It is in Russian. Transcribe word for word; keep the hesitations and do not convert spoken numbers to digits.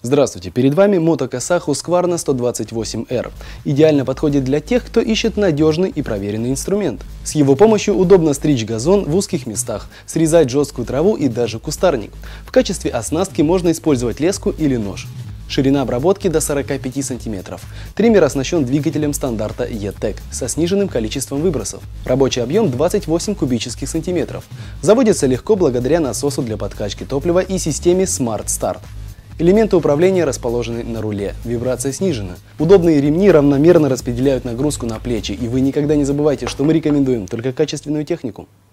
Здравствуйте, перед вами Moto Kasa Husqvarna сто двадцать восемь эр. Идеально подходит для тех, кто ищет надежный и проверенный инструмент. С его помощью удобно стричь газон в узких местах, срезать жесткую траву и даже кустарник. В качестве оснастки можно использовать леску или нож. Ширина обработки до сорока пяти сантиметров. Триммер оснащен двигателем стандарта E-Tech со сниженным количеством выбросов. Рабочий объем двадцать восемь кубических сантиметров. Заводится легко благодаря насосу для подкачки топлива и системе Smart Start. Элементы управления расположены на руле, вибрация снижена. Удобные ремни равномерно распределяют нагрузку на плечи, и вы никогда не забывайте, что мы рекомендуем только качественную технику.